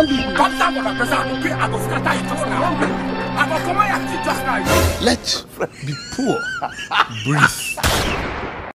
Come down for my person, I go scatter you just now. I go come on your teeth just now. Let the poor breathe.